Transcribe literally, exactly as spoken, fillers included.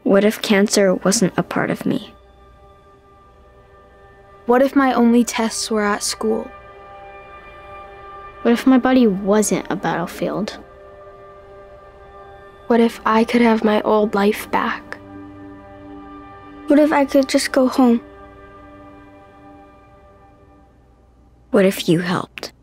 What if cancer wasn't a part of me? What if my only tests were at school? What if my body wasn't a battlefield? What if I could have my old life back? What if I could just go home? What if you helped?